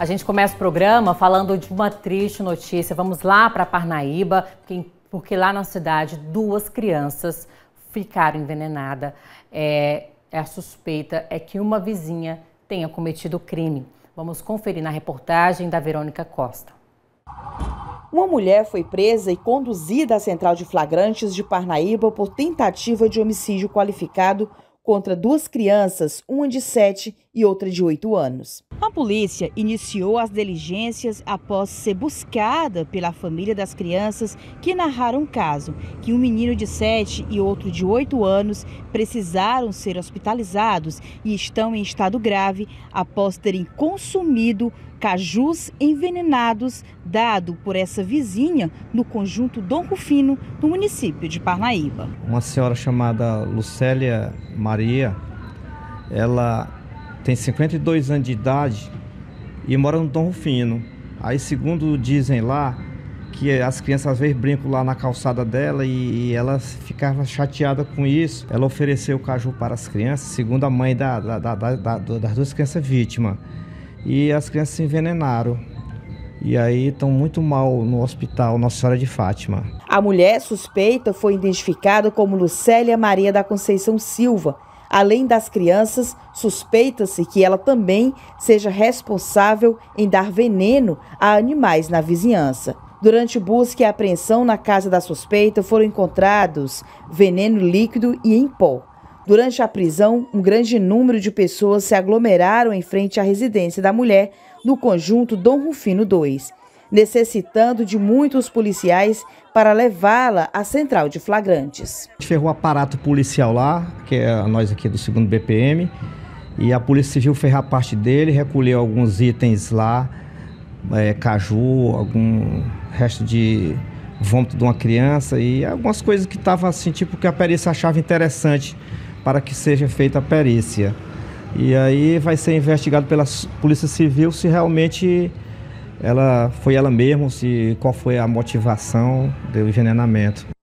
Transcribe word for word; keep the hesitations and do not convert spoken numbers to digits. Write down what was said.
A gente começa o programa falando de uma triste notícia. Vamos lá para Parnaíba, porque lá na cidade duas crianças ficaram envenenadas. É, a suspeita é que uma vizinha tenha cometido o crime. Vamos conferir na reportagem da Verônica Costa. Uma mulher foi presa e conduzida à central de flagrantes de Parnaíba por tentativa de homicídio qualificado contra duas crianças, uma de sete e outra de oito anos. A polícia iniciou as diligências após ser buscada pela família das crianças que narraram o caso, que um menino de sete e outro de oito anos precisaram ser hospitalizados e estão em estado grave após terem consumido cajus envenenados dado por essa vizinha no conjunto Dom Rufino, no município de Parnaíba. Uma senhora chamada Lucélia Maria, ela tem cinquenta e dois anos de idade e mora no Dom Rufino. Aí, segundo dizem lá, que as crianças às vezes brincam lá na calçada dela e, e ela ficava chateada com isso. Ela ofereceu o caju para as crianças, segundo a mãe da, da, da, da, das duas crianças vítimas. E as crianças se envenenaram. E aí estão muito mal no hospital Nossa Senhora de Fátima. A mulher suspeita foi identificada como Lucélia Maria da Conceição Silva. Além das crianças, suspeita-se que ela também seja responsável em dar veneno a animais na vizinhança. Durante busca e apreensão na casa da suspeita, foram encontrados veneno líquido e em pó. Durante a prisão, um grande número de pessoas se aglomeraram em frente à residência da mulher no conjunto Dom Rufino dois, necessitando de muitos policiais para levá-la à central de flagrantes. A gente ferrou o aparato policial lá, que é nós aqui do segundo B P M, e a Polícia Civil fez a parte dele, recolheu alguns itens lá, é, caju, algum resto de vômito de uma criança e algumas coisas que estavam assim, tipo que a perícia achava interessante para que seja feita a perícia. E aí vai ser investigado pela Polícia Civil se realmente ela foi ela mesma, se qual foi a motivação do envenenamento.